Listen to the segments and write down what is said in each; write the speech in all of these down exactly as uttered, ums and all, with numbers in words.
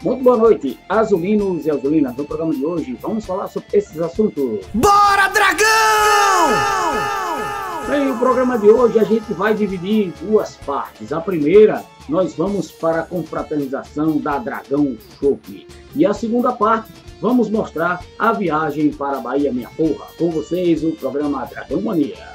Muito boa noite, azulinos e azulinas. No programa de hoje vamos falar sobre esses assuntos. Bora, Dragão! Bem, o programa de hoje a gente vai dividir em duas partes. A primeira, nós vamos para a confraternização da Dragão Chopp. E a segunda parte, vamos mostrar a viagem para a Bahia, minha porra. Com vocês, o programa Dragão Mania.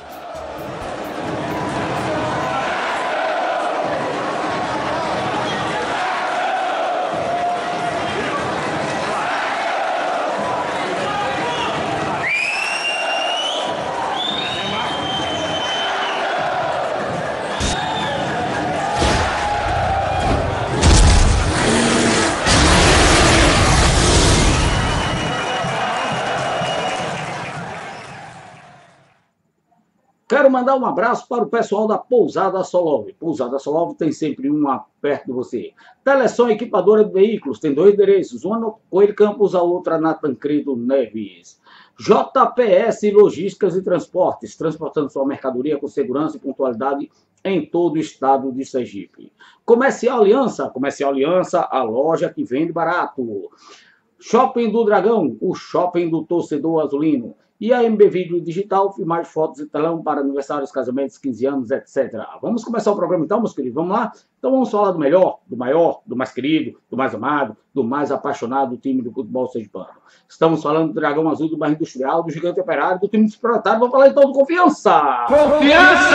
Quero mandar um abraço para o pessoal da Pousada Solov. Pousada Solov tem sempre uma perto de você. Telesom Equipadora de Veículos, tem dois endereços, uma no Coelho Campos, a outra na Tancredo Neves. J P S Logísticas e Transportes, transportando sua mercadoria com segurança e pontualidade em todo o estado de Sergipe. Comercial Aliança, Comercial Aliança, a loja que vende barato. Shopping do Dragão, o shopping do torcedor azulino. E a M B Vídeo Digital, filmar fotos e telão para aniversários, casamentos, quinze anos, etcétera. Vamos começar o programa então, meus queridos? Vamos lá? Então vamos falar do melhor, do maior, do mais querido, do mais amado, do mais apaixonado do time do futebol sergipano. Estamos falando do Dragão Azul, do bairro Industrial, do Gigante Operário, do time dos Proletários. Vamos falar então do Confiança! Confiança!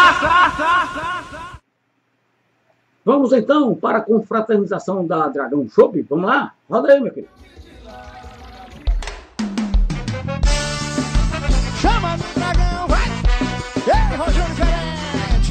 Vamos então para a confraternização da Dragão Chopp. Vamos lá? Roda aí, meu querido. Chama no Dragão, vai! Ei, Rogério Diferente!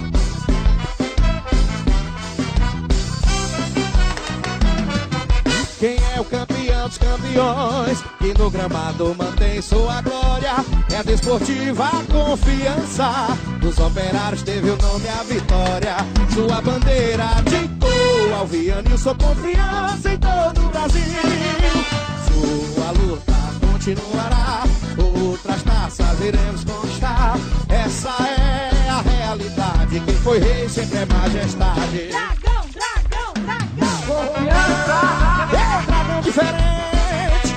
Quem é o campeão dos campeões, que no gramado mantém sua glória? É a Desportiva Confiança, dos operários teve o nome a vitória. Sua bandeira ditou ao Vianilson, confiança em todo o Brasil. Sua luta continuará, outras taças iremos conquistar. Essa é a realidade, quem foi rei sempre é majestade. Dragão, dragão, dragão! Confiança! É um dragão diferente.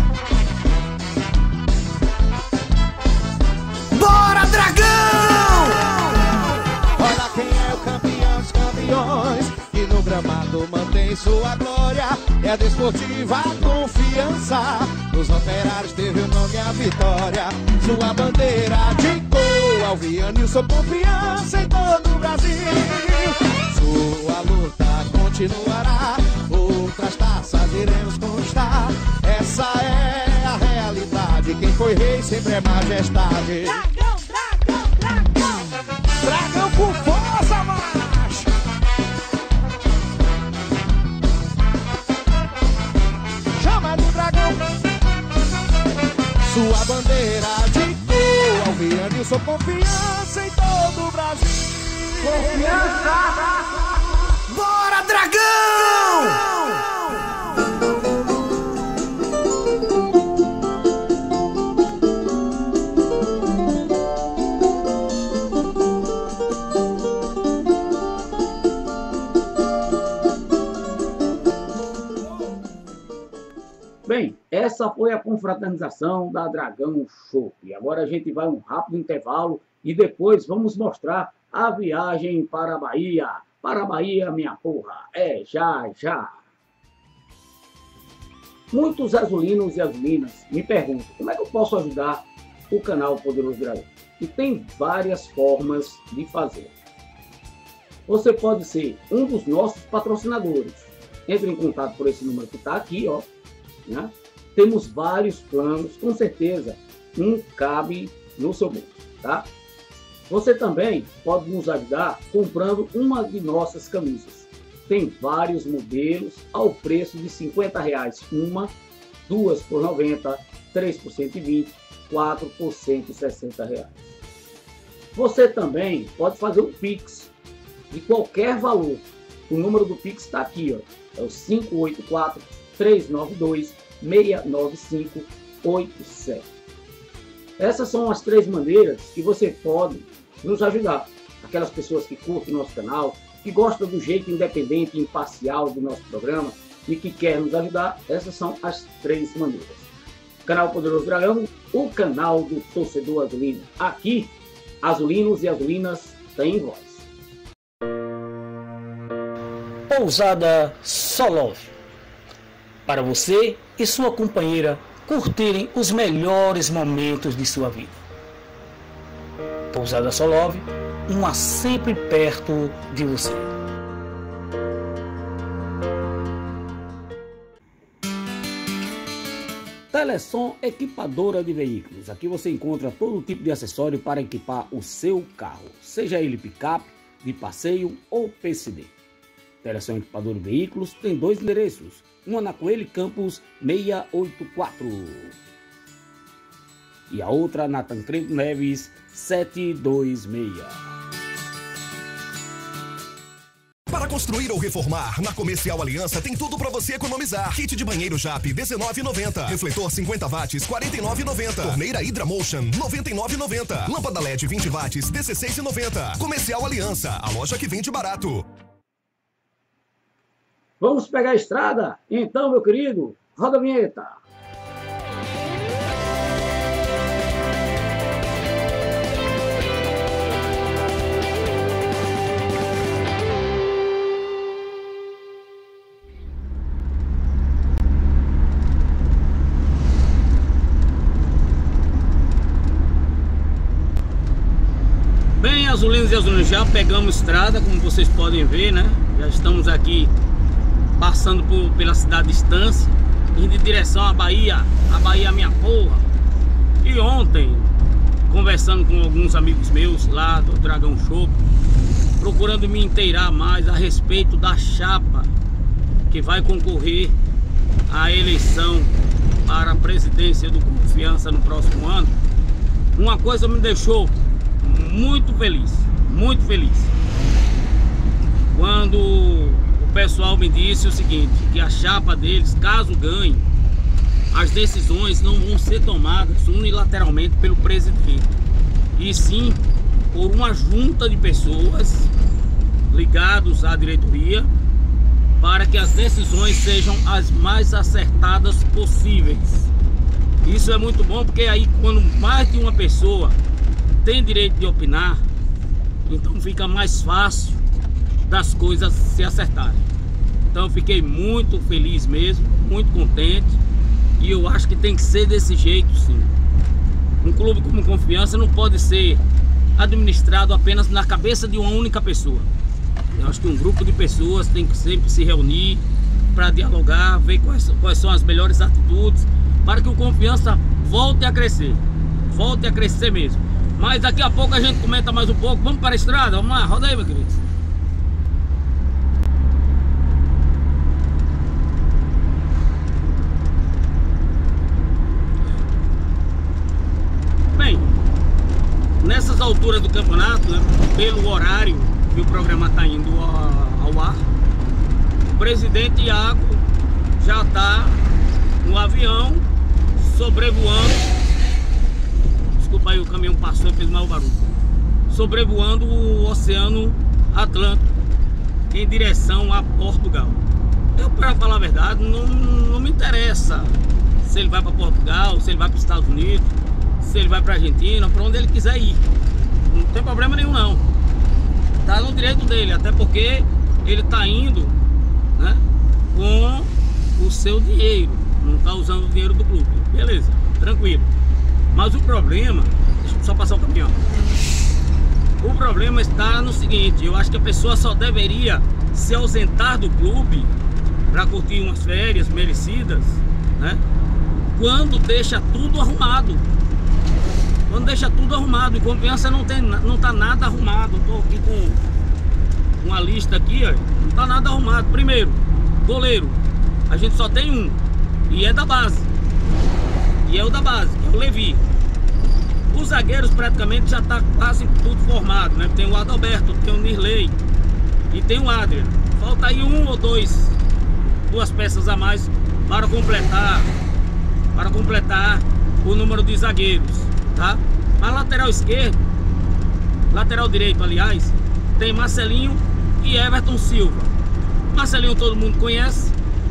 Bora, Dragão! Olha quem é o campeão dos campeões, que no gramado mantém sua glória. É a Desportiva Confiança, os operários teve o nome a vitória. Sua bandeira indicou ao Vianilson, confiança em todo o Brasil. Sua luta continuará, outras taças iremos conquistar. Essa é a realidade, quem foi rei sempre é majestade. Dragão, dragão, dragão! Dragão com força, macho! Chama do Dragão! Sua bandeira ditou ao Vianilson, confiança em todo o Brasil. Confiança! Bora, Dragão! Bem, essa foi a confraternização da Dragão Chopp. Agora a gente vai um rápido intervalo e depois vamos mostrar a viagem para a Bahia. Para a Bahia, minha porra, é já, já. Muitos azulinos e azulinas me perguntam como é que eu posso ajudar o canal Poderoso Dragão. E tem várias formas de fazer. Você pode ser um dos nossos patrocinadores. Entre em contato por esse número que está aqui, ó. Né? Temos vários planos, com certeza um cabe no seu bolso, tá? Você também pode nos ajudar comprando uma de nossas camisas. Tem vários modelos ao preço de cinquenta reais uma, duas por noventa, três por cento e vinte, quatro por cento e sessenta reais. Você também pode fazer um Pix de qualquer valor. O número do Pix está aqui, ó. É o cinco oito quatro, três nove dois, seis nove cinco oito sete. Essas são as três maneiras que você pode nos ajudar. Aquelas pessoas que curtem o nosso canal, que gostam do jeito independente e imparcial do nosso programa, e que quer nos ajudar, essas são as três maneiras. Canal Poderoso Dragão, o canal do torcedor azulino. Aqui, azulinos e azulinas têm voz. Pousada Solov. Para você e sua companheira curtirem os melhores momentos de sua vida. Pousada Solov, uma sempre perto de você. Telesom Equipadora de Veículos. Aqui você encontra todo tipo de acessório para equipar o seu carro, seja ele picape, de passeio ou P C D. Telesom Equipadora de Veículos tem dois endereços, uma na Coelho Campos seiscentos e oitenta e quatro e a outra na Tancredo Neves setecentos e vinte e seis. Para construir ou reformar, na Comercial Aliança tem tudo para você economizar. Kit de banheiro Jap, dezenove reais e noventa centavos. Refletor cinquenta watts, quarenta e nove reais e noventa centavos. Torneira Hydra-Motion, noventa e nove reais e noventa centavos. Lâmpada L E D vinte watts, dezesseis reais e noventa centavos. Comercial Aliança, a loja que vende barato. Vamos pegar a estrada? Então, meu querido, roda a vinheta. Bem, azulinos e azulinos, já pegamos estrada, como vocês podem ver, né? Já estamos aqui passando por, pela cidade de Estância, indo em direção à Bahia, a Bahia minha porra. E ontem, conversando com alguns amigos meus lá do Dragão Show, procurando me inteirar mais a respeito da chapa que vai concorrer à eleição para a presidência do Confiança no próximo ano, uma coisa me deixou muito feliz, muito feliz, quando o pessoal me disse o seguinte, que a chapa deles, caso ganhe, as decisões não vão ser tomadas unilateralmente pelo presidente, e sim por uma junta de pessoas ligados à diretoria, para que as decisões sejam as mais acertadas possíveis. Isso é muito bom, porque aí quando mais de uma pessoa tem direito de opinar, então fica mais fácil das coisas se acertarem. Então eu fiquei muito feliz mesmo, muito contente, e eu acho que tem que ser desse jeito sim. Um clube como Confiança não pode ser administrado apenas na cabeça de uma única pessoa. Eu acho que um grupo de pessoas tem que sempre se reunir para dialogar, ver quais, quais são as melhores atitudes, para que o Confiança volte a crescer, volte a crescer mesmo. Mas daqui a pouco a gente comenta mais um pouco. Vamos para a estrada? Vamos lá, roda aí, meu querido. Bem, nessas alturas do campeonato, né, pelo horário que o programa está indo ao ar, o presidente Iago já está no avião sobrevoando. Desculpa aí, o caminhão passou e fez mau barulho. Sobrevoando o Oceano Atlântico em direção a Portugal. Eu, para falar a verdade, não, não me interessa se ele vai para Portugal, se ele vai para os Estados Unidos, se ele vai para a Argentina, para onde ele quiser ir. Não tem problema nenhum não. Tá no direito dele, até porque ele tá indo, né, com o seu dinheiro, não tá usando o dinheiro do clube. Beleza, tranquilo. Mas o problema, deixa eu só passar o caminhão. O problema está no seguinte, eu acho que a pessoa só deveria se ausentar do clube para curtir umas férias merecidas, né, quando deixa tudo arrumado. Quando deixa tudo arrumado. E Confiança não tem, não tá nada arrumado. Eu tô aqui com uma lista aqui, ó, não tá nada arrumado. Primeiro, goleiro, a gente só tem um, e é da base. E é o da base, que é o Levi. Os zagueiros praticamente já tá quase tudo formado, né? Tem o Adalberto, tem o Nirley e tem o Adrian. Falta aí um ou dois, duas peças a mais para completar, para completar o número de zagueiros, tá? Na lateral esquerdo, lateral direito, aliás, tem Marcelinho e Everton Silva. Marcelinho todo mundo conhece,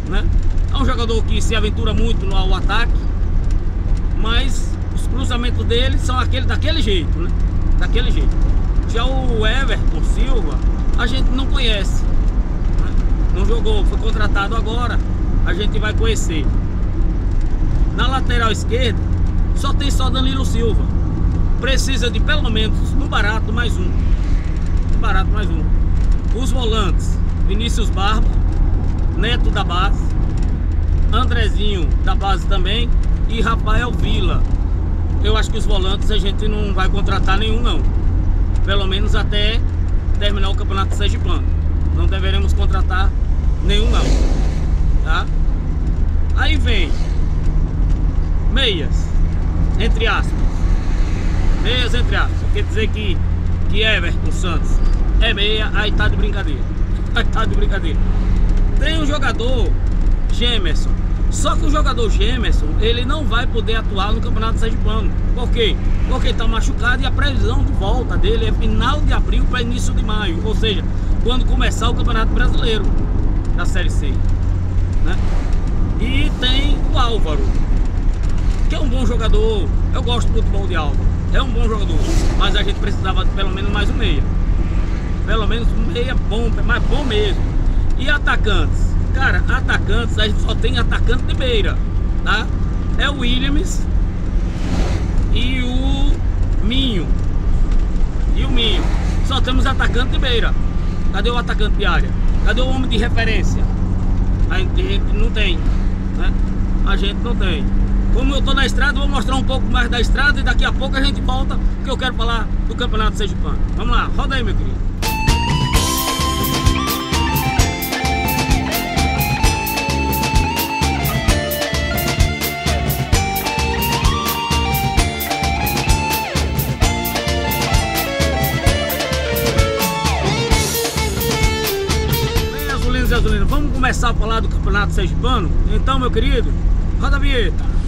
né? É um jogador que se aventura muito no ao ataque, mas os cruzamentos dele são aquele, daquele jeito, né? Daquele jeito. Já o Everton Silva, a gente não conhece, né? Não jogou, foi contratado agora, a gente vai conhecer. Na lateral esquerda, só tem só Danilo Silva. Precisa de pelo menos, no barato, mais um. No barato, mais um. Os volantes, Vinícius Barba, Neto da base, Andrezinho da base também e Rafael Vila. Eu acho que os volantes a gente não vai contratar nenhum não. Pelo menos até terminar o Campeonato Sergipano. Não deveremos contratar nenhum não, tá? Aí vem meias, entre aspas. Meias entre aspas. Quer dizer que, que Everton Santos é meia, aí tá de brincadeira. Aí tá de brincadeira. Tem um jogador, Gemerson. Só que o jogador Gemerson, ele não vai poder atuar no Campeonato Sergipano. Por quê? Porque ele tá machucado e a previsão de volta dele é final de abril para início de maio. Ou seja, quando começar o Campeonato Brasileiro da Série C, né? E tem o Álvaro, que é um bom jogador. Eu gosto do futebol de Álvaro. É um bom jogador, mas a gente precisava de pelo menos mais um meia. Pelo menos um meia bom, mas bom mesmo. E atacantes? Cara, atacantes, a gente só tem atacante de beira, tá? É o Williams e o Minho. E o Minho. Só temos atacante de beira. Cadê o atacante de área? Cadê o homem de referência? A gente não tem, né? A gente não tem. Como eu tô na estrada, vou mostrar um pouco mais da estrada e daqui a pouco a gente volta, porque eu quero falar do Campeonato Sergipano. Vamos lá, roda aí, meu querido. Bem, azulinos e azulinas, vamos começar a falar do Campeonato Sergipano? Então, meu querido, roda a vinheta.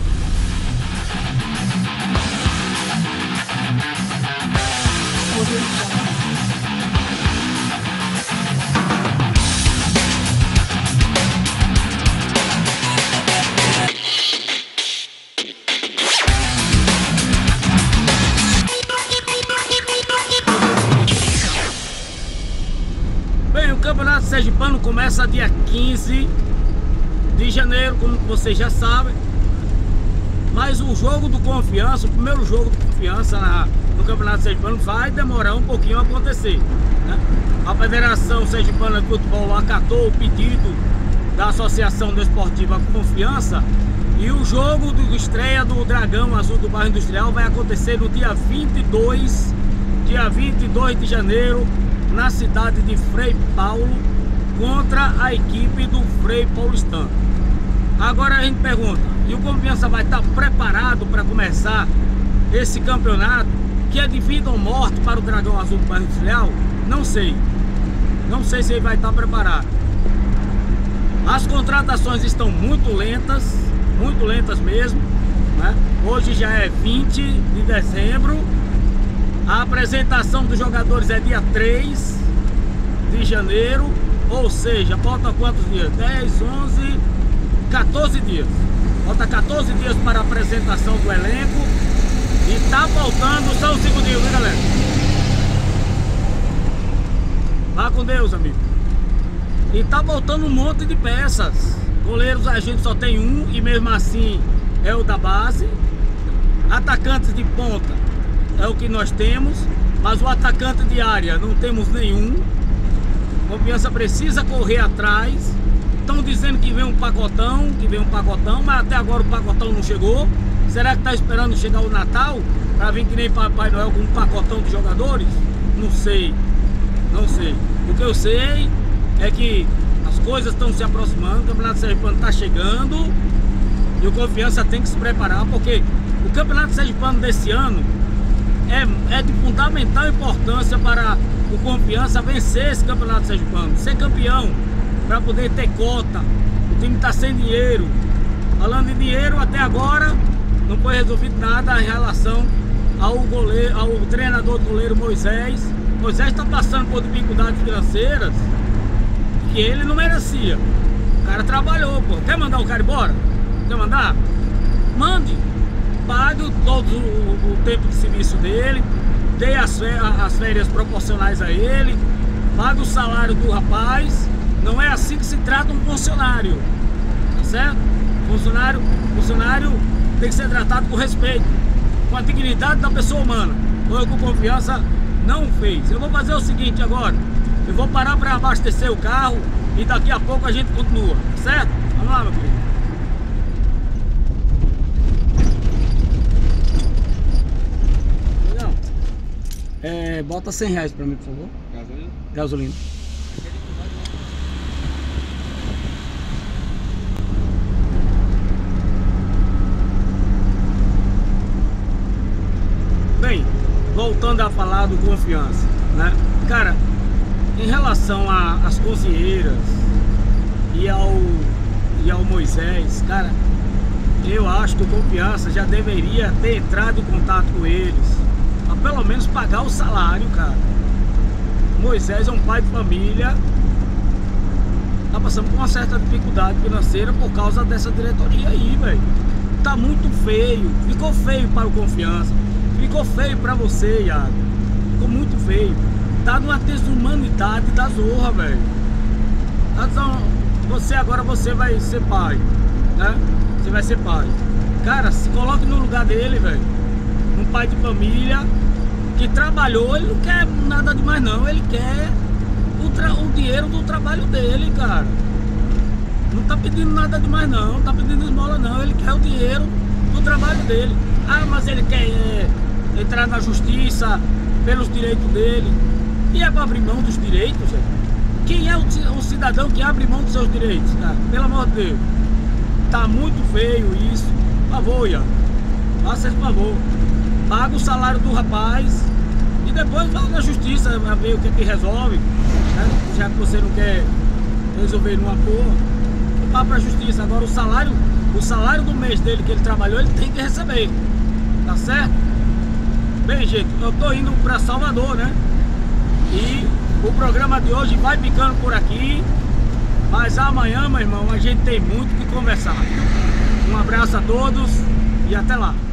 Bem, o Campeonato Sergipano começa dia quinze de janeiro, como vocês já sabem. Mas o jogo do Confiança, o primeiro jogo do Confiança na, no Campeonato Sergipano vai demorar um pouquinho a acontecer, né? A Federação Sergipana de Futebol acatou o pedido da Associação Desportiva Confiança e o jogo de estreia do Dragão Azul do Bairro Industrial vai acontecer no dia vinte e dois, dia vinte e dois de janeiro, na cidade de Frei Paulo, contra a equipe do Frei Paulistano. Agora a gente pergunta, e o Confiança vai estar preparado para começar esse campeonato, que é de vida ou morte para o Dragão Azul do Bairro Industrial? Não sei. Não sei se ele vai estar preparado. As contratações estão muito lentas, muito lentas mesmo, né? Hoje já é vinte de dezembro. A apresentação dos jogadores é dia três de janeiro, ou seja, falta quantos dias? dez, onze, quatorze dias. Falta quatorze dias para a apresentação do elenco. E tá faltando só um segundinho, viu, galera? Vá com Deus, amigo. E tá faltando um monte de peças. Goleiros a gente só tem um, e mesmo assim é o da base. Atacantes de ponta é o que nós temos, mas o atacante de área não temos nenhum. Confiança precisa correr atrás. Estão dizendo que vem um pacotão, que vem um pacotão, mas até agora o pacotão não chegou. Será que está esperando chegar o Natal para vir que nem Papai Noel com um pacotão de jogadores? Não sei, não sei. O que eu sei é que as coisas estão se aproximando, o Campeonato Sergipano está chegando e o Confiança tem que se preparar, porque o Campeonato Sergipano desse ano é, é de fundamental importância para o Confiança vencer esse Campeonato Sergipano, ser campeão, para poder ter cota. O time está sem dinheiro. Falando em dinheiro, até agora não foi resolvido nada em relação ao goleiro, ao treinador do goleiro Moisés. Moisés está passando por dificuldades financeiras que ele não merecia. cara trabalhou, pô. Quer mandar o cara embora? Quer mandar? Mande. Pague todo o, o, o tempo de serviço dele, dê as férias, as férias proporcionais a ele, pague o salário do rapaz. Não é assim que se trata um funcionário, tá certo? Funcionário, funcionário tem que ser tratado com respeito, com a dignidade da pessoa humana. Ou com confiança não fez. Eu vou fazer o seguinte agora, eu vou parar para abastecer o carro e daqui a pouco a gente continua, certo? Vamos lá, meu querido. É, bota cem reais pra mim, por favor. Gasolina? Gasolina. Bem, voltando a falar do confiança, né? Cara, em relação às cozinheiras e ao, e ao Moisés, cara, eu acho que o confiança já deveria ter entrado em contato com eles, a pelo menos pagar o salário, cara. Moisés é um pai de família, tá passando por uma certa dificuldade financeira por causa dessa diretoria aí, velho. Tá muito feio, ficou feio para o confiança, ficou feio para você, Iago, ficou muito feio. Tá numa desumanidade da zorra, velho. Então, você agora você vai ser pai, né? Você vai ser pai. Cara, se coloque no lugar dele, velho. Um pai de família que trabalhou, ele não quer nada demais não, ele quer o, tra o dinheiro do trabalho dele, cara. Não tá pedindo nada demais não, não tá pedindo esmola não, ele quer o dinheiro do trabalho dele. Ah, mas ele quer é, entrar na justiça pelos direitos dele. E é pra abrir mão dos direitos, gente? Quem é o, o cidadão que abre mão dos seus direitos, cara? Pelo amor de Deus. Tá muito feio isso. Por favor, Ian, faça esse favor. Paga o salário do rapaz e depois vai na justiça a ver o que, que resolve, né? Já que você não quer resolver numa porra, vá pra justiça. Agora o salário, o salário do mês dele que ele trabalhou, ele tem que receber, tá certo? Bem, gente, eu tô indo pra Salvador, né? E o programa de hoje vai ficando por aqui, mas amanhã, meu irmão, a gente tem muito que conversar. Um abraço a todos e até lá.